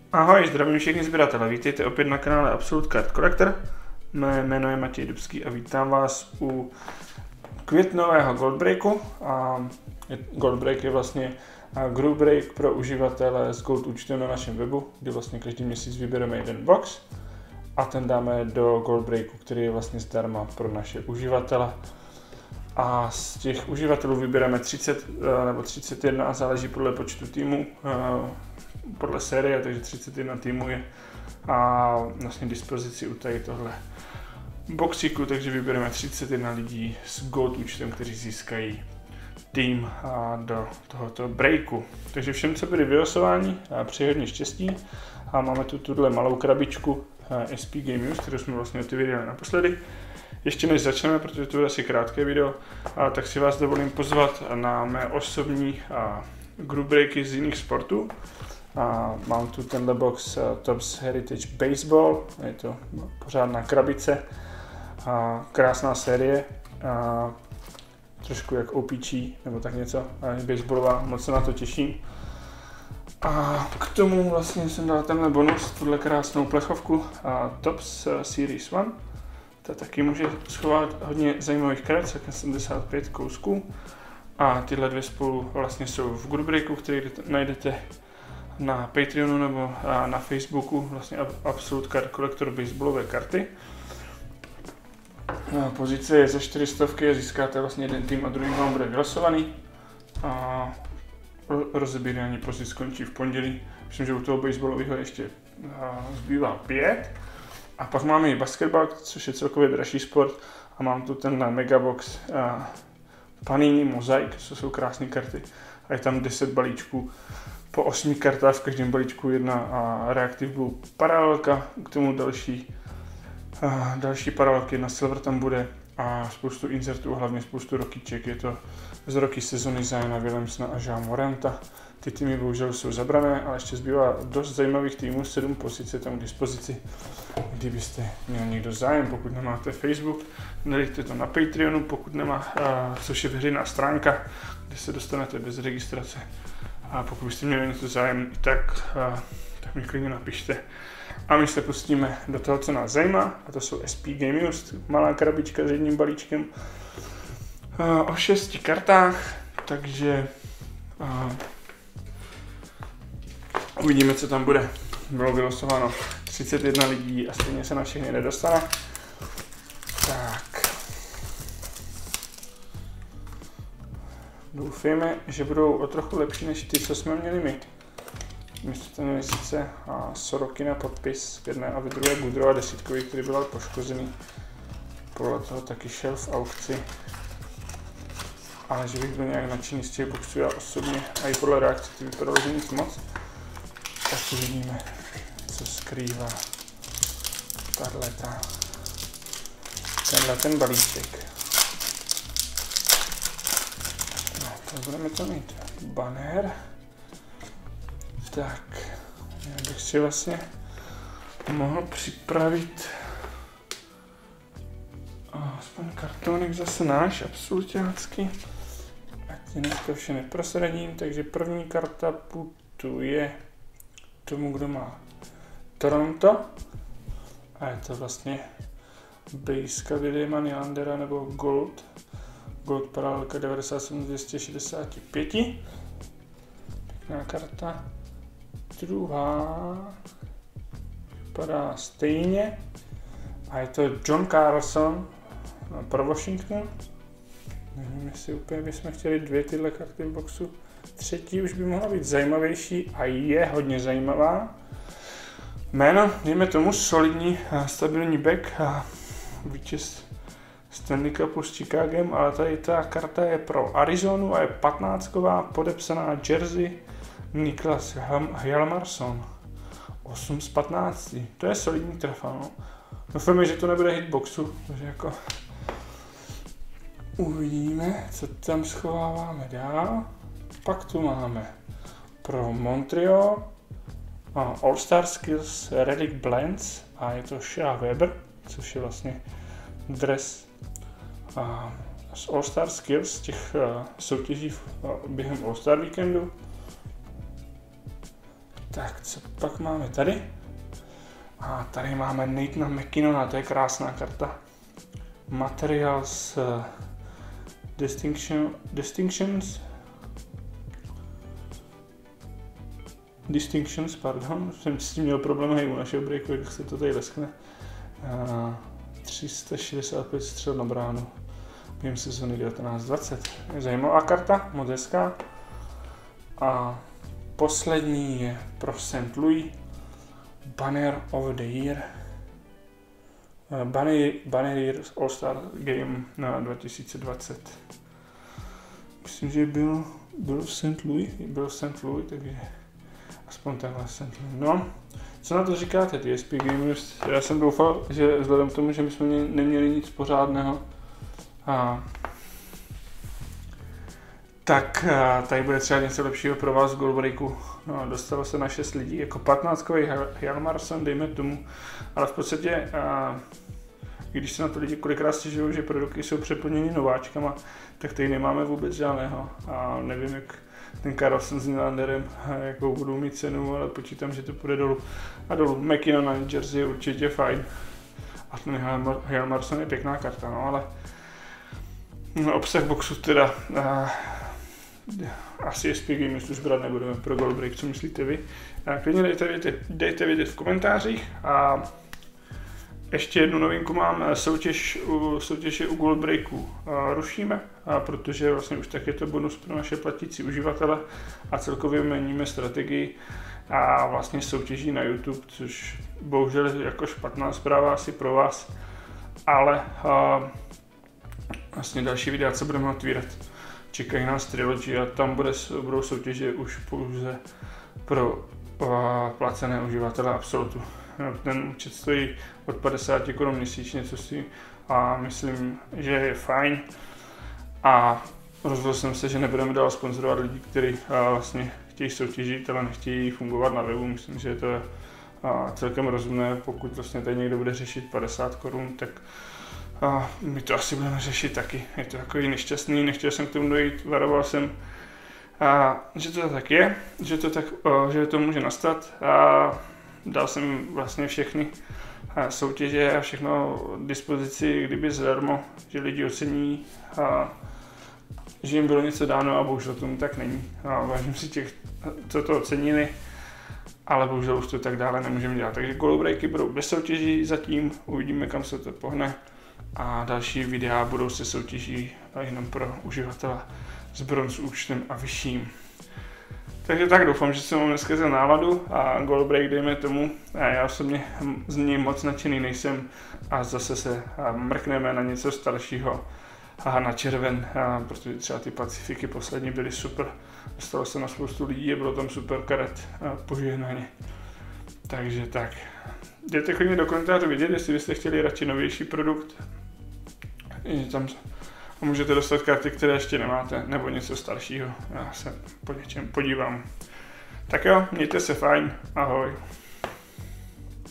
Ahoj, zdravím všechny sběratele, vítejte opět na kanále Absolute Card Collector. Mé jméno je Matěj Dubský a vítám vás u květnového Goldbreaku. Goldbreak je vlastně group break pro uživatele s Gold účtem na našem webu, kdy vlastně každý měsíc vybereme jeden box a ten dáme do Goldbreaku, který je vlastně zdarma pro naše uživatele. A z těch uživatelů vybereme 30 nebo 31, záleží podle počtu týmů, podle série, takže 31 týmů je a vlastně dispozici u tady tohle boxíku, takže vybereme 31 lidí s Gold účtem, kteří získají tým do tohoto breaku. Takže všem, co byli vylosováni, přeji hodně štěstí a máme tu tuhle malou krabičku SP Game News, kterou jsme vlastně otevírali naposledy. Ještě než začneme, protože to bude asi krátké video, tak si vás dovolím pozvat na mé osobní group breaky z jiných sportů. Mám tu tenhle box Topps Heritage Baseball, je to pořádná krabice, krásná série, trošku jak OPG nebo tak něco, baseballová, moc se na to těším. A k tomu vlastně jsem dal tenhle bonus, tuhle krásnou plechovku Topps Series 1. Ta taky může schovat hodně zajímavých karet, 75 kousků. A tyhle dvě spolu vlastně jsou v group breaku, který najdete na Patreonu nebo na Facebooku, vlastně Absolute Card Collector baseballové karty. Pozice je za 400 a získáte vlastně jeden tým a druhý vám bude vylosovaný. Rozebírání pozic skončí v pondělí. Myslím, že u toho baseballového ještě zbývá 5. A pak máme i basketbal, což je celkově dražší sport. A mám tu ten Megabox Panini Mosaic, co jsou krásné karty. A je tam 10 balíčků po 8 kartách, v každém balíčku jedna Reactive Blue paralelka, k tomu další paralelky, na Silver tam bude a spoustu insertů, hlavně spoustu rokyček. Je to z roky sezony Ziona Williamsona a Jean Moranta. Ty týmy bohužel jsou zabrané, ale ještě zbývá dost zajímavých týmů, 7 pozic je tam k dispozici. Kdybyste měl někdo zájem, pokud nemáte Facebook, dejte to na Patreonu, pokud nemá, což je veřejná stránka, kde se dostanete bez registrace. A pokud byste měli něco zájem, tak mi klidně napište. A my se pustíme do toho, co nás zajímá, a to jsou SP Game News, malá krabička s jedním balíčkem o 6 kartách, takže uvidíme, co tam bude. Bylo vylosováno 31 lidí a stejně se na všechny nedostane. Tak. Doufejme, že budou o trochu lepší než ty, co jsme měli my. My jsme měli sice Soroky na podpis v jedné a v druhé Goodrow a desítkový, který byl poškozený. Podle toho taky šel v aukci. Ale že bych byl nějak nadšený z těch boxů, já osobně a i podle reakce ty vypadalo, že nic moc. Tak uvidíme, co skrývá tenhle ten balíček. No, tak budeme to mít banner. Tak, já bych si vlastně mohl připravit aspoň kartonek zase náš, absolutácký. Ať ti dneska vše neprosradím, takže první karta putuje tomu, kdo má Toronto. A je to vlastně bejska Williama Nylandera nebo Gold paralelka 97-265. Pěkná karta. Druhá vypadá stejně a je to John Carlson pro Washington. Nevím, jestli úplně bychom chtěli dvě tyhle karty v boxu. Třetí už by mohla být zajímavější a je hodně zajímavá. Jméno, dejme tomu solidní stabilní back, vítěz Stanley Cupu s Chicagem, ale tady ta karta je pro Arizonu a je 15ková, podepsaná jersey Niklas Hjalmarsson. 8 z 15. To je solidní trefa, no. Doufám, že to nebude hitboxu, takže jako uvidíme, co tam schováváme dál. Pak tu máme pro Montreal All-Star Skills Relic Blends a je to Shea Weber, což je vlastně dres z All-Star Skills těch soutěží během All-Star víkendu. Tak, co pak máme tady? A tady máme Nathana McKinnona, to je krásná karta. Materials Distinctions, pardon, jsem s tím měl problém hej, u našeho breaku, jak se to tady leskne. 365 střel na bránu. Během sezóny 1920. Je zajímavá karta, moc hezká. A poslední je pro St. Louis Banner of the Year. Banner Year All-Star Game na 2020. Myslím, že byl v St. Louis, takže aspoň tenhle St. Louis. No, co na to říkáte, ty SP Gamers? Já jsem doufal, že vzhledem k tomu, že my jsme neměli nic pořádného, tak tady bude třeba něco lepšího pro vás z Goldbreaku. No, dostalo se na 6 lidí, jako 15kový Hjalmarsson, dejme tomu, ale v podstatě, když se na to lidi kolikrát stěžují, že produkty jsou přeplněny nováčkama, tak tady nemáme vůbec žádného. A nevím, jak ten Carlson s Nylanderem, jakou budou mít cenu, ale počítám, že to půjde dolů. A dolů McKinnon na Jersey je určitě fajn. A ten Hjalmarsson je pěkná karta, no ale obsah boxu teda asi SP Gamers už brát nebudeme pro Goldbreak, co myslíte vy? Klidně dejte vědět v komentářích a ještě jednu novinku mám, soutěž je u Goldbreaku rušíme, protože vlastně už tak je to bonus pro naše platící uživatele a celkově měníme strategii a vlastně soutěží na YouTube, což bohužel je jako špatná zpráva asi pro vás, ale vlastně další videa, co budeme otvírat, čekají nás Trilogy a tam budou soutěže už pouze pro placené uživatele Absolutu. Ten účet stojí od 50 Kč měsíčně, co si a myslím, že je fajn. A rozhodl jsem se, že nebudeme dál sponzorovat lidi, kteří vlastně chtějí soutěžit, ale nechtějí fungovat na webu. Myslím, že to je celkem rozumné, pokud vlastně tady někdo bude řešit 50 Kč, tak my to asi budeme řešit taky. Je to takový nešťastný, nechtěl jsem k tomu dojít, varoval jsem, že to tak je, že to může nastat. Dal jsem vlastně všechny soutěže a všechno dispozici, kdyby zdarma, že lidi ocení, že jim bylo něco dáno a bohužel tomu tak není. Vážím si těch, co to ocenili, ale bohužel už to tak dále nemůžeme dělat. Takže Goldbreaky budou bez soutěží zatím, uvidíme, kam se to pohne. A další videa budou se soutěží jenom pro uživatele s bronz účtem a vyšším. Takže tak, doufám, že jsem vám dneska za náladu a Goldbreak dejme tomu. Já osobně z něj moc nadšený nejsem a zase se mrkneme na něco staršího a na červen, protože třeba ty Pacifiky poslední byly super. Dostalo se na spoustu lidí a bylo tam super karet požehnaně. Takže tak. Dejte klidně do komentářů vědět, jestli byste chtěli radši novější produkt. Tam můžete dostat karty, které ještě nemáte, nebo něco staršího. Já se po něčem podívám. Tak jo, mějte se fajn, ahoj.